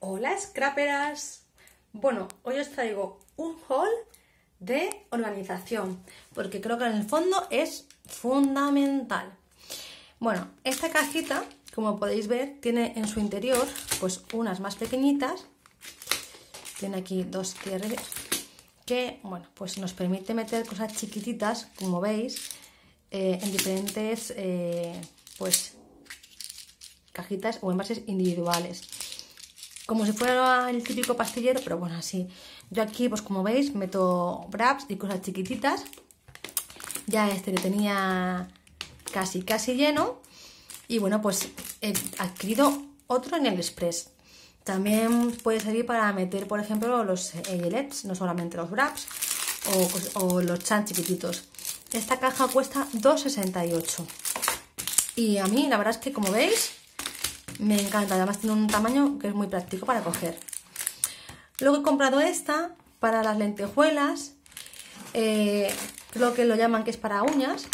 Hola scraperas. Bueno, hoy os traigo un haul de organización porque creo que en el fondo es fundamental. Bueno, esta cajita, como podéis ver, tiene en su interior pues unas más pequeñitas. Tiene aquí dos cierres que, bueno, pues nos permite meter cosas chiquititas, como veis, en diferentes pues cajitas o envases individuales, como si fuera el típico pastillero, pero bueno, así. Yo aquí, pues como veis, meto wraps y cosas chiquititas. Ya este le tenía casi lleno. Y bueno, pues he adquirido otro en el Express. También puede servir para meter, por ejemplo, los gilets, no solamente los wraps o los chan chiquititos. Esta caja cuesta 2,68. Y a mí, la verdad es que, como veis, me encanta. Además tiene un tamaño que es muy práctico para coger. Luego he comprado esta para las lentejuelas. Creo que lo llaman que es para uñas.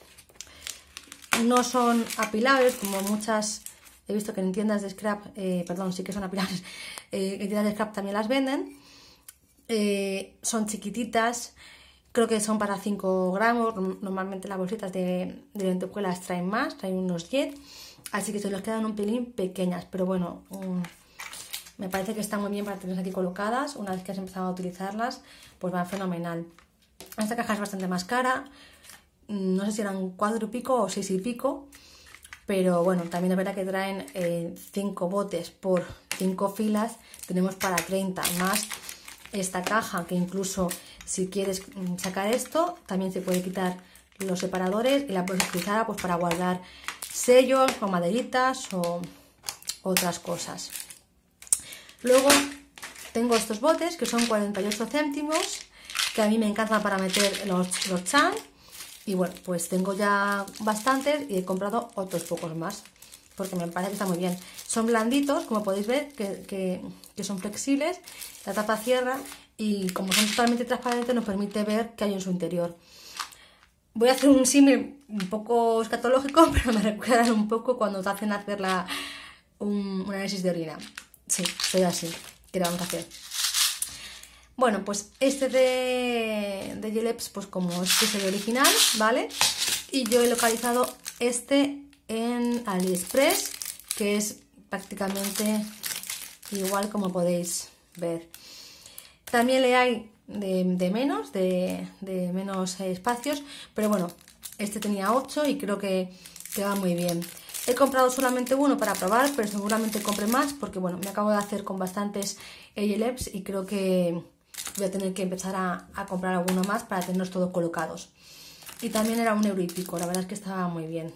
No son apilables como muchas. He visto que en tiendas de scrap, perdón, sí que son apilables. En tiendas de scrap también las venden. Son chiquititas. Creo que son para 5 gramos. Normalmente las bolsitas de lentejuelas traen más, traen unos 10. Así que se los quedan un pelín pequeñas. Pero bueno, me parece que están muy bien para tenerlas aquí colocadas. Una vez que has empezado a utilizarlas, pues van fenomenal. Esta caja es bastante más cara. No sé si eran 4 y pico o 6 y pico. Pero bueno, también es verdad que traen 5 botes por 5 filas. Tenemos para 30 más esta caja, que incluso si quieres sacar esto, también se puede quitar los separadores y la puedes utilizar pues para guardar sellos o maderitas o otras cosas. Luego tengo estos botes que son 48 céntimos, que a mí me encantan para meter los chan. Y bueno, pues tengo ya bastantes y he comprado otros pocos más porque me parece que está muy bien. Son blanditos, como podéis ver, que son flexibles. La tapa cierra y como son totalmente transparentes nos permite ver qué hay en su interior. Voy a hacer un símil un poco escatológico, pero me recuerdan un poco cuando te hacen hacer un análisis de orina. Sí, soy así. ¿Qué le vamos a hacer? Bueno, pues este de Gillette, pues como este es el original, ¿vale? Y yo he localizado este en AliExpress, que es prácticamente igual, como podéis ver. También le hay de menos espacios, pero bueno, este tenía 8 y creo que va muy bien. He comprado solamente uno para probar, pero seguramente compre más porque bueno, me acabo de hacer con bastantes Gillette y creo que voy a tener que empezar a comprar alguno más para tenerlos todos colocados. Y también era 1 euro y pico, la verdad es que estaba muy bien.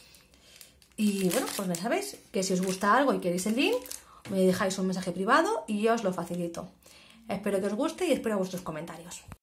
Y bueno, pues ya sabéis que si os gusta algo y queréis el link, me dejáis un mensaje privado y yo os lo facilito. Espero que os guste y espero vuestros comentarios.